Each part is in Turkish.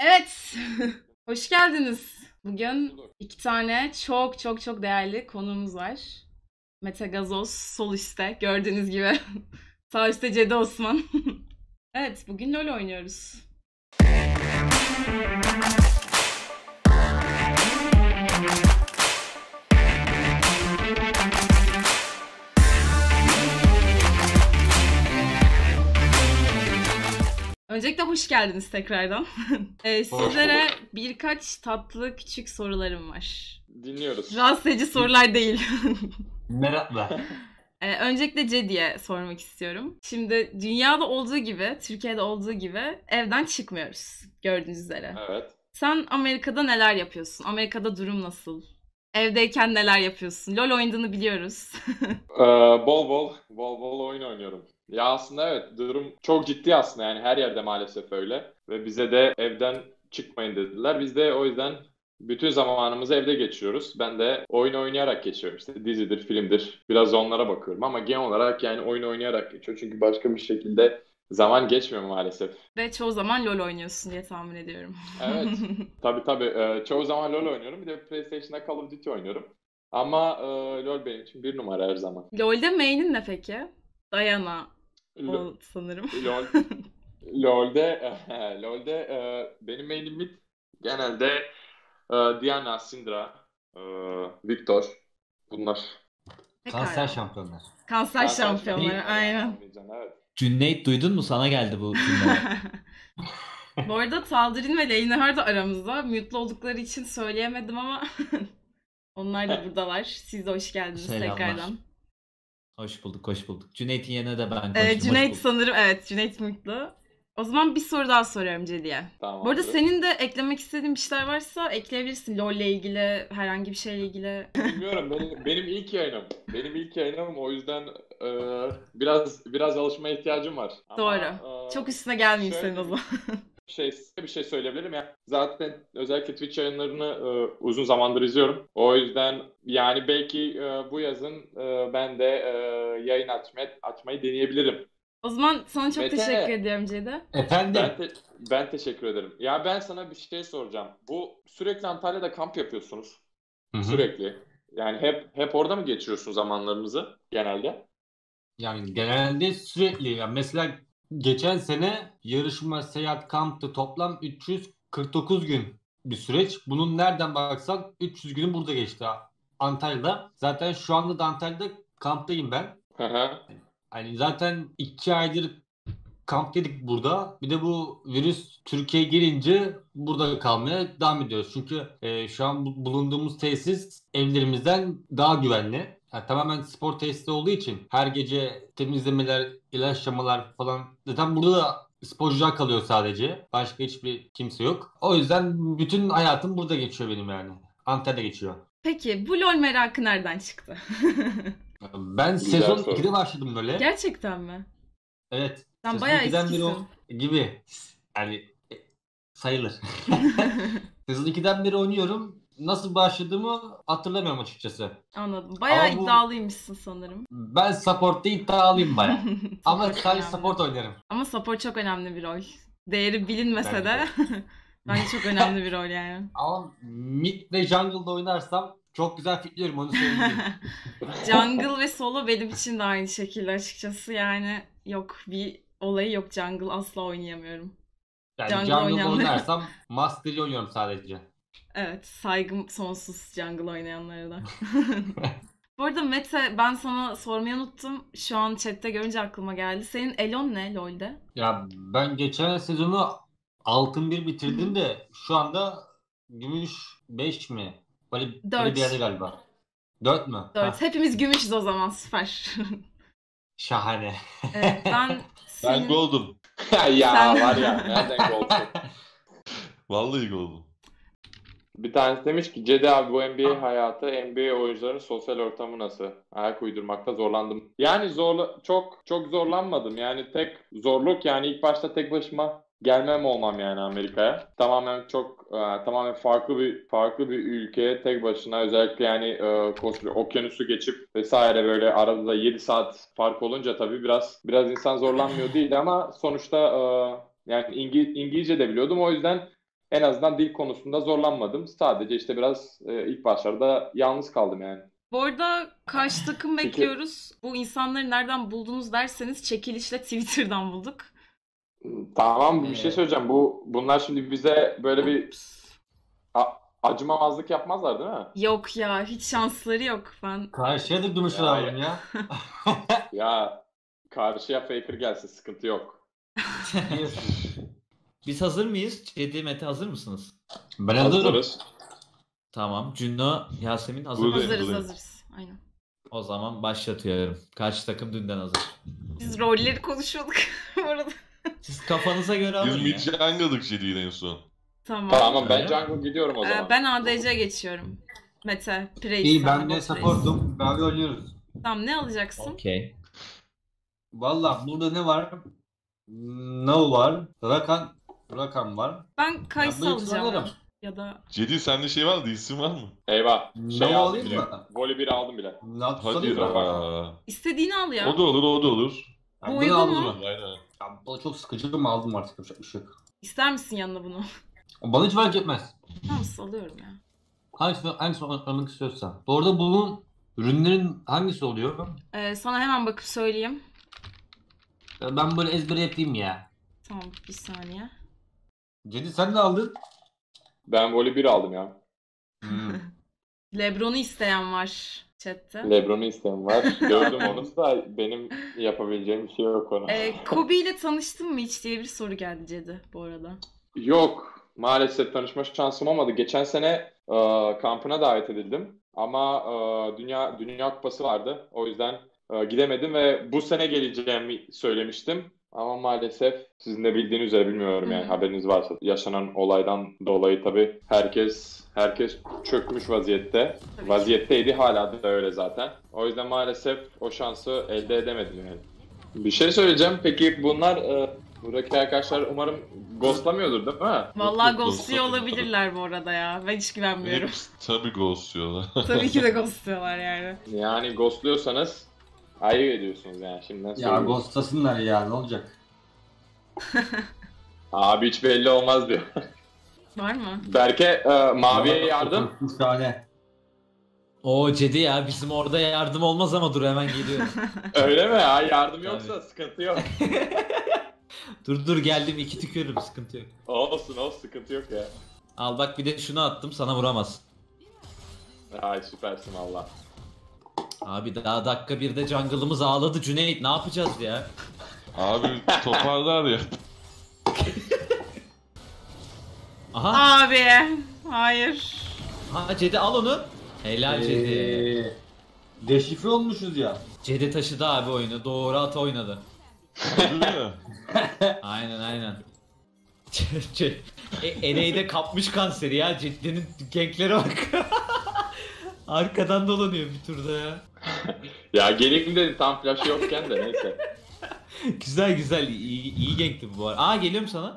Evet, hoş geldiniz. Bugün iki tane çok çok çok değerli konuğumuz var. Mete Gazoz sol üstte gördüğünüz gibi. Sağ üstte Cedi Osman. Evet, bugün LoL oynuyoruz. Öncelikle hoş geldiniz tekrardan. Sizlere birkaç tatlı küçük sorularım var. Dinliyoruz. Rahatsız edici sorular değil. Merakla. Öncelikle Cedi'ye sormak istiyorum. Şimdi dünyada olduğu gibi, Türkiye'de olduğu gibi evden çıkmıyoruz gördüğünüz üzere. Evet. Sen Amerika'da neler yapıyorsun? Amerika'da durum nasıl? Evdeyken neler yapıyorsun? LoL oynadığını biliyoruz. Bol bol oyun oynuyorum. Ya aslında evet, durum çok ciddi aslında, yani her yerde maalesef öyle. Ve bize de evden çıkmayın dediler. Biz de o yüzden bütün zamanımızı evde geçiriyoruz. Ben de oyun oynayarak geçiyorum. İşte dizidir, filmdir. Biraz onlara bakıyorum ama genel olarak yani oyun oynayarak geçiyor. Çünkü başka bir şekilde zaman geçmiyor maalesef. Ve çoğu zaman LoL oynuyorsun diye tahmin ediyorum. Evet. Tabii. Çoğu zaman LoL oynuyorum. Bir de PlayStation'da Call of Duty oynuyorum. Ama LoL benim için bir numara her zaman. LoL'de main'in ne peki? Diana Lo- o sanırım. LoL LoL'de benim main'im mid. Genelde Diana, Syndra, e, Victor. Bunlar. Kanser şampiyonlar. Kanser şampiyonları aynen. Anlayacaksın, evet. Cüneyt duydun mu? Sana geldi bu cümle. Bu arada Taldirin ve Leynar da aramızda. Mute'lu oldukları için söyleyemedim ama onlar da buradalar. Siz de hoş geldiniz Selamlar. tekrardan. Hoş bulduk. Cüneyt'in yerine de ben konuşayım. Cüneyt sanırım Cüneyt Mute'lu. O zaman bir soru daha soruyorum Cedi'ye. Tamam. Bu arada senin de eklemek istediğin bir şeyler varsa ekleyebilirsin. LoL'le ilgili, herhangi bir şeyle ilgili. Bilmiyorum, benim ilk yayınım. Benim ilk yayınım, o yüzden biraz alışmaya ihtiyacım var. Doğru. Çok üstüne gelmeyeyim şöyle senin o zaman. bir şey söyleyebilirim ya. Zaten özellikle Twitch yayınlarını uzun zamandır izliyorum. O yüzden yani belki bu yazın ben de yayın açmayı deneyebilirim. O zaman sana çok Mete, teşekkür ediyorum Cedi. Efendim? Ben teşekkür ederim. Ya ben sana bir şey soracağım. Bu sürekli Antalya'da kamp yapıyorsunuz. Hı-hı. Sürekli. Yani hep orada mı geçiriyorsun zamanlarınızı genelde? Yani genelde sürekli. Yani mesela geçen sene yarışma, seyahat, kamptı. Toplam 349 gün bir süreç. Bunun nereden baksan 300 günü burada geçti. Antalya'da. Zaten şu anda da Antalya'da kamptayım ben. Hı hı. Hani zaten 2 aydır kamp dedik burada. Bir de bu virüs Türkiye'ye gelince burada kalmaya devam ediyoruz. Çünkü şu an bulunduğumuz tesis evlerimizden daha güvenli. Yani tamamen spor tesisi olduğu için her gece temizlemeler, ilaçlamalar falan. Zaten burada da sporcular kalıyor sadece. Başka hiçbir kimse yok. O yüzden bütün hayatım burada geçiyor benim yani. Antalya'da geçiyor. Peki bu LoL merakı nereden çıktı? Ben Güzel sezon soru. 2'de başladım böyle. Gerçekten mi? Evet. Sen Sezon bayağı 2'den beri eskisin. gibi. Yani sayılır. Sezon 2'den beri oynuyorum. Nasıl başladığımı hatırlamıyorum açıkçası. Anladım. Bayağı Ama bu- iddialıymışsın sanırım. Ben support'ta iddialıyım baya. Ama Support sadece önemli. support oynarım. Ama support çok önemli bir rol. Değeri bilinmese Bence de bence çok önemli bir rol yani. Ama mid ve jungle'da oynarsam çok güzel fitliyorum, onu söyleyeyim. Jungle ve solo benim için de aynı şekilde açıkçası yani yok bir olayı yok, jungle asla oynayamıyorum. Yani Jungle jungle'da oynayanlar. oynarsam Mastery oynuyorum sadece. Evet, saygım sonsuz jungle oynayanlara da. Bu arada Mete, ben sana sormayı unuttum. Şu an chatte görünce aklıma geldi. Senin elon ne LoL'de? Ya ben geçen sezonu altın 1 bitirdim de şu anda gümüş 5 mi? Böyle bir yerde 4. galiba. 4 mü? 4. Hepimiz gümüşüz o zaman, süper. Şahane. Evet, ben Ben senin... gold'um. Ya Sen- var ya, nereden gold'sun? Vallahi gold'um. Bir tanesi demiş ki Cedi abi, bu NBA hayatı, NBA oyuncuların sosyal ortamı nasıl? Ayak uydurmakta zorlandım. Yani çok zorlanmadım. Yani tek zorluk, yani ilk başta tek başıma gelmem olmam yani Amerika'ya. Tamamen farklı bir ülkeye tek başına, özellikle yani koskoca okyanusu geçip vesaire, böyle arada da 7 saat fark olunca tabii biraz insan zorlanmıyor değil ama sonuçta yani İngilizce de biliyordum, o yüzden en azından dil konusunda zorlanmadım. Sadece işte biraz ilk başlarda yalnız kaldım yani. Bu arada karşı takım Peki. bekliyoruz. Bu insanları nereden buldunuz derseniz çekilişle Twitter'dan bulduk. Tamam, bir şey söyleyeceğim. Bunlar şimdi bize böyle bir acımamazlık yapmazlar değil mi? Yok ya, hiç şansları yok. Ben Karşıya da gümüş Ya, alalım ya. Ya karşıya Faker gelse sıkıntı yok. Biz hazır mıyız? Cedi, Mete hazır mısınız? Ben hazırım. Hazırız. Tamam. Cünno, Yasemin hazır Buradayım. mısınız? hazırız buradayım. hazırız. Aynen. O zaman başlatıyorum. Karşı takım dünden hazır. Biz rolleri konuşuyorduk bu arada. Siz kafanıza göre alın Biz ya. mid jungle'dık Jedi'yle en son. Tamam. Tamam, ben Öyle jungle gidiyorum o zaman. Ben ADC geçiyorum. Mete, Praise. İyi, sen ben de bot Praise. supportum. Beraber oynuyoruz. Tamam, ne alacaksın? Okey. Valla burada ne var? Nao var. Rakan var. Ben Kayısı Ya, bu ikisini alacağım. alırım. Ya da Jedi sende şey var mı? İsim var mı? Eyvah. Ne aldım alayım bile. mı? Voli 1 aldım bile. Nao Hadi tutalım ya. mı? ya. istediğini al ya. O da olur, o da olur. Ya, Bu bunu uygun aldım mu? mı? Aynen. Ya, bu çok sıkıcı mı, aldım artık, yapacak bir şey yok. İster misin yanına bunu? Bana hiç fark etmez. Tamam, alıyorum ya. Hangisi oynamak istiyorsan. Bu arada bunun ürünlerin hangisi oluyor? Sana hemen bakıp söyleyeyim. Ben böyle ezbere yapayım ya. Tamam, bir saniye. Cedi sen ne aldın? Ben Voli 1 aldım ya. Lebron'u isteyen var chatte. Lebron'u isteyen var. Gördüm onu da benim yapabileceğim bir şey yok ona. Kobe ile tanıştın mı hiç diye bir soru geldi Cedi bu arada. Yok. Maalesef tanışma şansım olmadı. Geçen sene kampına davet edildim. Ama Dünya Kupası vardı. O yüzden gidemedim ve bu sene geleceğimi söylemiştim. Ama maalesef sizin de bildiğiniz üzere, bilmiyorum yani, Hı. haberiniz varsa, yaşanan olaydan dolayı tabii herkes çökmüş vaziyette. Tabii ki. Vaziyetteydi, hala da öyle zaten. O yüzden maalesef o şansı elde edemedim yani. Bir şey söyleyeceğim. Peki bunlar buradaki arkadaşlar umarım ghostlamıyordur değil mi? Vallahi yok, ghostluyor ghostladım. olabilirler bu arada ya. Ben hiç güvenmiyorum. Hepsi tabii ghostluyorlar. Tabii ki de ghostluyorlar yani. Yani ghostluyorsanız ayıp ediyorsunuz yani, şimdiden Ya söyleyeyim. ghostlasınlar ya, ne olacak? Abi hiç belli olmaz diyor. Var mı? Berke Mavi'ye yardım. 3 tane. O Cedi ya, bizim orada yardım olmaz ama dur hemen geliyorum. Öyle mi? Ha, yardım yoksa sıkıntı yok. dur geldim, 2 tükürürüm, sıkıntı yok. Olsun, sıkıntı yok ya. Al bak, bir de şunu attım, sana vuramaz. Ay süpersin valla. Abi daha dakika 1'de jungle'ımız ağladı Cüneyt, ne yapacağız ya? Abi toparlar ya. Aha, Abi. Hayır. ha Cedi al onu. Helal Cedi. Deşifre olmuşuz ya. Cedi taşıdı abi oyunu, doğru at oynadı. Değil mi? Aynen. Ereğde kapmış kanseri ya, Cedi'nin genklere bak. Arkadan dolanıyor bir turda ya. Ya geleyim dedi tam flaşı yokken de neyse. Güzel, iyi gankti bu arada. Aa, geliyorum sana.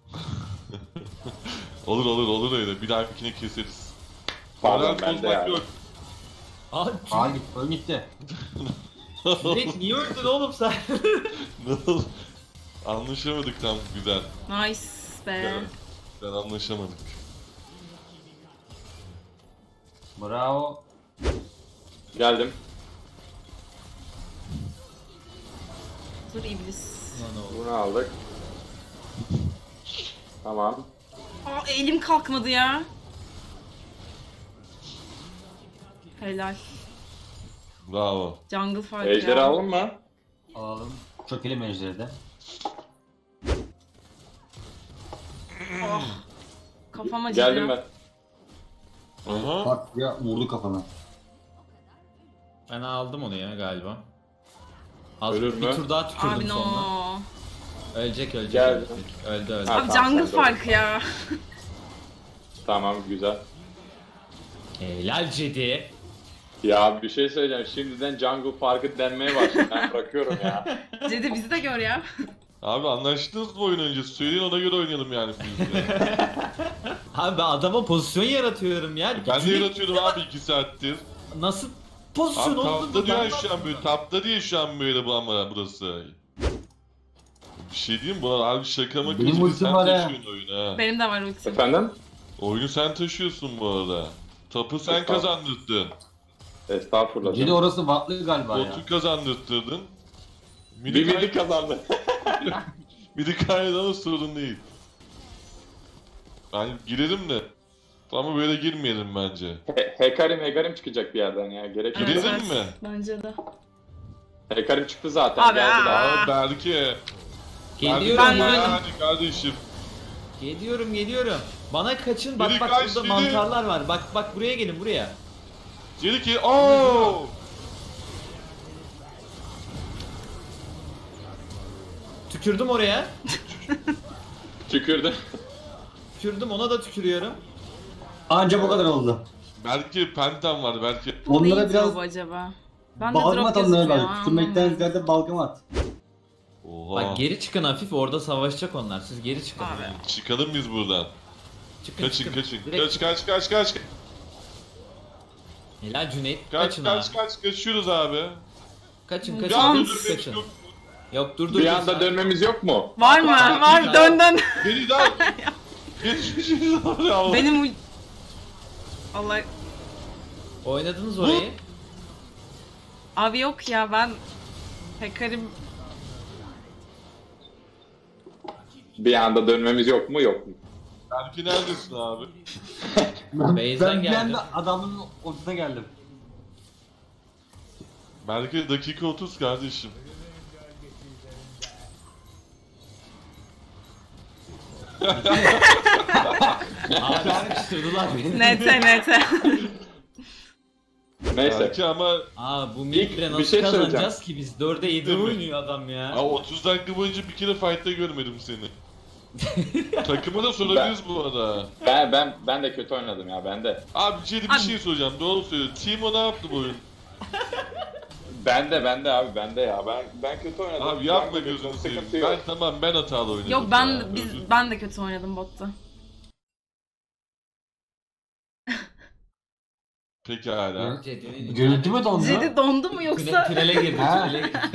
Olur öyle. Bir dahakine keseriz. Pardon, Hala ben de konuşmak yani. yok. Aa, Aa, gitti. Cüneyt niye öldün oğlum sen? Nasıl? Anlaşamadık tam güzel. Nice be. Evet. Ben anlaşamadık. Bravo. Geldim. Dur iblis. Lan oğlum. Bunu aldık. Tamam. Aa, elim kalkmadı ya. Helal. Bravo. Jungle farkı Ejderi ya. alalım mı? Alalım. Çökelim ejderde. Oh. Kafam acıdı Geldim ya. ben. Aha. Bak ya, vurdu kafana. Ben aldım onu ya galiba. Az Ölür bir mü? tur daha tükürdüm Abi no. sonra. Ölecek. Geldim. Öldü. Ha. Abi Tamam, jungle sen de farkı ya. Tamam, güzel. Helal Cedi. Ya bir şey söyleyeceğim. Şimdiden jungle farkı denmeye başladı. Ben bırakıyorum ya. Cedi bizi de gör ya. Abi anlaştınız mı oyun öncesi? Söyleyin, ona göre oynayalım yani bizimle. Abi ben adama pozisyon yaratıyorum ya. Ben de Cüneyt yaratıyorum abi 2 saattir. nasıl pozisyon Abi oldu? tapta diyor şu an böyle. Tapta diye şu an böyle bu ama burası. Bir şey diyeyim mi? Bu arada harbi şaka mı Benim kızı ultim sen var ha. taşıyorsun oyunu ha. Benim de var ultim. Efendim? Oyunu sen taşıyorsun bu arada. Topu sen Estağfurullah. kazandırdın. Estağfurullah. Cedi orası vatlı galiba ya. Botu kazandırdın. Bir midi kazandı. Midi kaynağına sorun değil. Ben girelim de. Ama böyle girmeyelim bence. Hekarim çıkacak bir yerden ya. Gerek yok. Girelim Evet, mi? bence de. Hekarim çıktı zaten. Abi, Geldi daha. Aa Berke. Geliyorum Ben- Hadi kardeşim. Geliyorum. Bana kaçın. Bak Biri bak kaç, burada biri. mantarlar var. Bak buraya gelin buraya. Dedi ki ooo. Tükürdüm oraya. Tükürdü. Tükürdüm ona da tükürüyorum. Anca bu kadar oldu. Belki Pentam var belki. Bu Onlara neydi biraz bu acaba? Ben de balgam at drop onlara gözüküyor. bak. Tükürmekten ziyade balgam at. Oha. Bak geri çıkın hafif orada savaşacak onlar. Siz geri çıkın. Abi. Çıkalım biz buradan. Çıkın Kaçın. Direkt- Kaç. Helal Cüneyt. Kaç Kaçın abi. kaçıyoruz abi. Kaçın. Ya, Kaçın. Yok dur. Bir anda dönmemiz yok mu? Var mı? Aa, Var. güzel. Dön. Beni daha geçmişiz abi Allah. Benim Allah Oynadınız orayı. abi yok ya ben Hekarim Bir anda dönmemiz yok mu? Yok mu? Belki neredesin abi? Ben Base'den bir geldim. anda adamın ortasına geldim. Belki dakika 30 kardeşim. Abi sıkıştırdılar beni. nete. Neyse. Belki ama Aa bu İlk midle bir nasıl şey kazanacağız söyleyeceğim. ki biz? 4'e 7 Değil mi? oynuyor adam ya. Abi 30 dakika boyunca bir kere fight'ta görmedim seni. Takıma da sorabiliriz bu arada. Ben de kötü oynadım ya, ben de. Abi Cedi bir Abi- şey soracağım. Doğru söyle. Timo ne yaptı bu oyun? Ben de abi, ben de ya. Ben kötü oynadım. Abi yapma Ben de gözünü seveyim. sıkıntı yok. Ben hatalı oynadım. Yok ya. ben de kötü oynadım botta. Pekala. Görüntü mü dondu? Cedi dondu mu yoksa? Tünele girdi. Ha. Tünele girdi.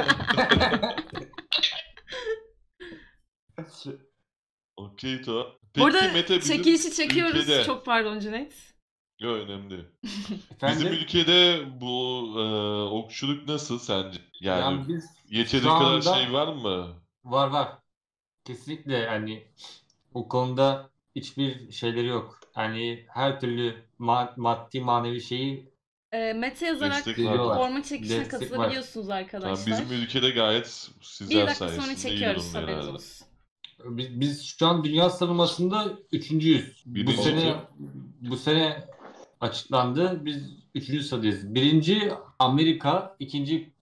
Okey to. Bu arada Peki Mete bizim çekilişi çekiyoruz. ülkede... Çok pardon Cüneyt. Yok önemli değil. Bizim Efendim? ülkede bu okçuluk nasıl sence? Yani Yani biz yeteri şu kadar anda- şey var mı? var. Kesinlikle yani o konuda hiçbir şeyleri yok. Yani her türlü maddi manevi şeyi Mete yazarak Destek veriyorlar. forma çekişine Destek var. katılabiliyorsunuz Tamam, arkadaşlar. bizim ülkede gayet Bir sizler dakika sonra sayesinde iyi çekiyoruz durumda haberiniz herhalde. olsun. Biz şu an dünya sıralamasında 3.'yüz. Birinci Bu sene açıklandı. Biz 3. sıradayız. Birinci Amerika, ikinci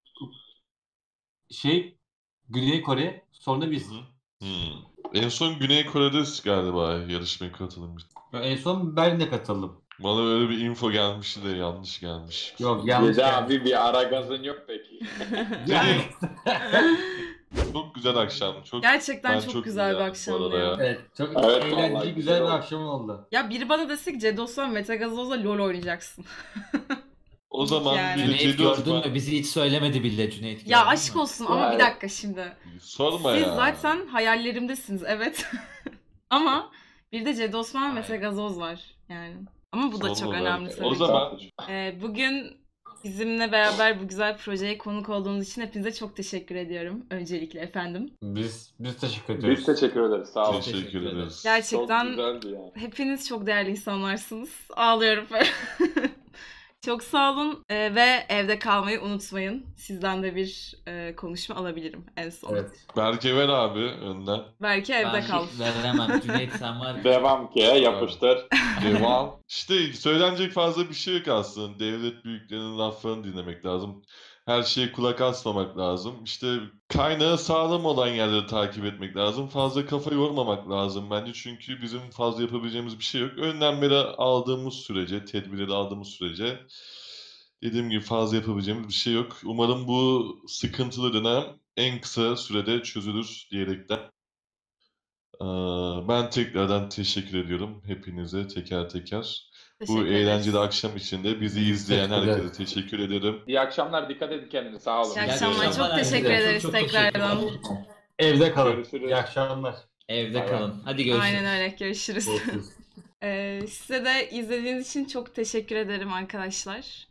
Güney Kore, sonra biz. Hı hı. En son Güney Kore'de galiba yarışmaya katılmış. En son Berlin'e katıldım. Bana öyle bir info gelmişti de yanlış gelmiş. Yok yanlış. Gece geldi. abi bir ara gazın yok peki. Yani, Çok güzel akşam. Çok Gerçekten Ben çok, çok güzel bir güzel bu akşamdı arada ya. ya. evet, çok Evet, eğlenceli, vallahi güzel güzel bir oldu. akşam oldu. Ya biri bana dese ki Cedi Osman Mete Gazoz'la LoL oynayacaksın. o zaman Yani. bir de Cüneyt Cedi gördün Osman... mü? Bizi hiç söylemedi bile Cüneyt. Ya gördün aşk mü? olsun ama bir Evet. dakika şimdi. Sorma Siz ya. zaten hayallerimdesiniz evet. Ama bir de Cedi Osman Mete Gazoz var yani. Ama bu da çok Sorma önemli belki. tabii O ki. zaman Bugün bizimle beraber bu güzel projeye konuk olduğunuz için hepinize çok teşekkür ediyorum. Öncelikle efendim. Biz teşekkür ediyoruz. Biz teşekkür ederiz, sağ olun. teşekkür Teşekkür ederiz. ederiz. Gerçekten Çok güzeldi yani. hepiniz çok değerli insanlarsınız. Ağlıyorum. Çok sağ olun ve evde kalmayı unutmayın. Sizden de bir konuşma alabilirim en son. Evet. Berke ver abi önden. Belki evde Ben kal. veremem. Cüneyt sen var ya. Devam ki, yapıştır. Devam. İşte söylenecek fazla bir şey yok aslında. Devlet büyüklerinin laflarını dinlemek lazım. Her şeye kulak asmamak lazım. İşte kaynağı sağlam olan yerleri takip etmek lazım. Fazla kafa yormamak lazım bence. Çünkü bizim fazla yapabileceğimiz bir şey yok. Önlemleri aldığımız sürece, tedbirleri aldığımız sürece dediğim gibi fazla yapabileceğimiz bir şey yok. Umarım bu sıkıntılı dönem en kısa sürede çözülür diyerekten. Ben tekrardan teşekkür ediyorum hepinize teker teker. Bu Teşekkür ederiz. eğlenceli akşam içinde bizi izleyen Teşekkürler. herkese teşekkür ederim. İyi akşamlar, dikkat edin kendinize, sağ olun. İyi akşamlar. akşamlar. Çok teşekkür Çok ederiz çok teşekkür tekrardan. ederim. Evde kalın. Görüşürüz. İyi akşamlar. Evde Bay kalın. Hadi görüşürüz. Aynen öyle. Görüşürüz. Görüşürüz. Size de izlediğiniz için çok teşekkür ederim arkadaşlar.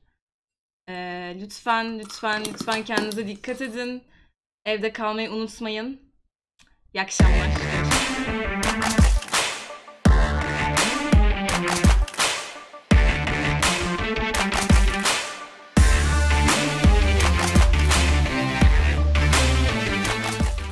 Lütfen kendinize dikkat edin. Evde kalmayı unutmayın. İyi akşamlar.